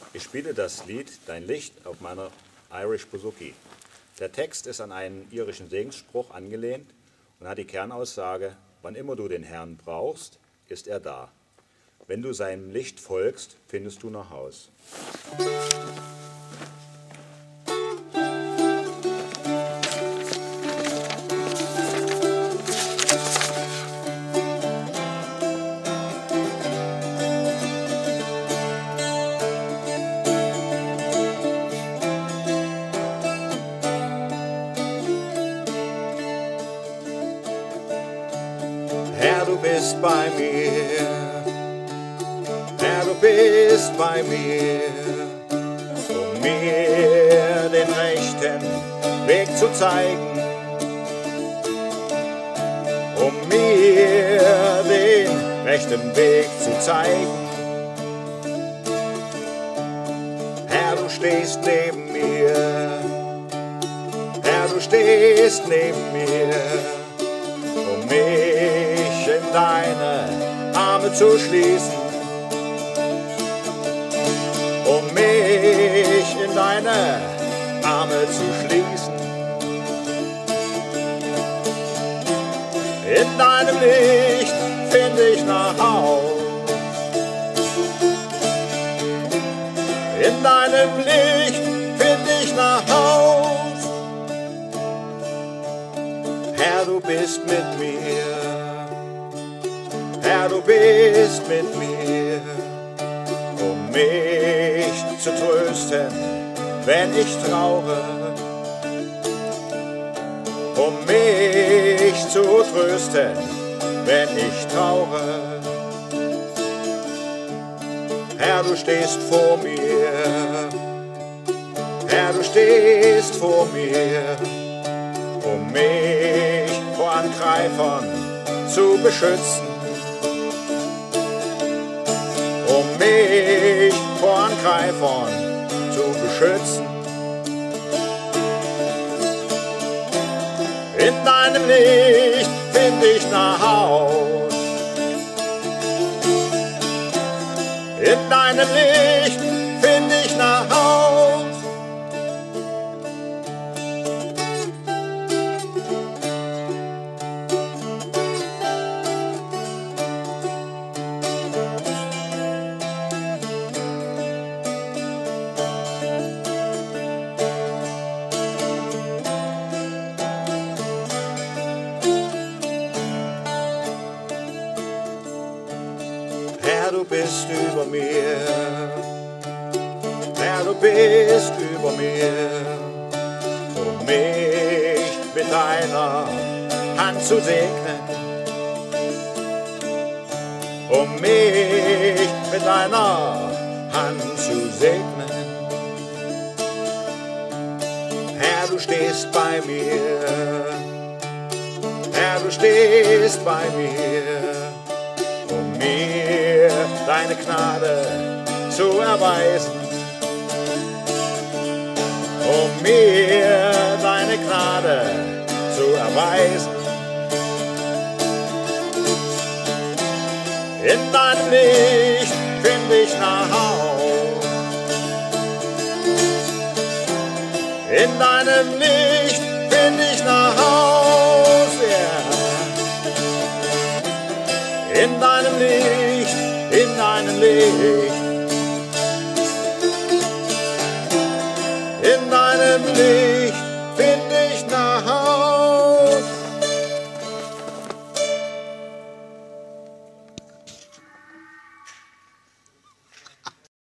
Ich spiele das Lied Dein Licht auf meiner Irish Bouzouki. Der Text ist an einen irischen Segensspruch angelehnt und hat die Kernaussage: Wann immer du den Herrn brauchst, ist er da. Wenn du seinem Licht folgst, findest du nach Haus. Herr, du bist bei mir, Herr, du bist bei mir, um mir den rechten Weg zu zeigen, um mir den rechten Weg zu zeigen. Herr, du stehst neben mir, Herr, du stehst neben mir, um mich in deine Arme zu schließen, um mich in deine Arme zu schließen. In deinem Licht finde ich nach Haus, in deinem Licht finde ich nach Haus. Herr, du bist mit mir, Herr, du bist mit mir, um mich zu trösten, wenn ich traure, um mich zu trösten, wenn ich traure. Herr, du stehst vor mir, Herr, du stehst vor mir, um mich vor Angreifern zu beschützen, um mich vor Angreifern zu beschützen. In deinem Licht finde ich nach Haus, in deinem Licht finde ich nach Haus. Herr, du bist über mir, Herr, du bist über mir, um mich mit deiner Hand zu segnen, um mich mit deiner Hand zu segnen. Herr, du stehst bei mir, Herr, du stehst bei mir, um mir deine Gnade zu erweisen, um mir deine Gnade zu erweisen. In deinem Licht finde ich nach Haus, in deinem Licht finde ich nach Haus, yeah. In deinem Licht, in deinem Licht, in deinem Licht finde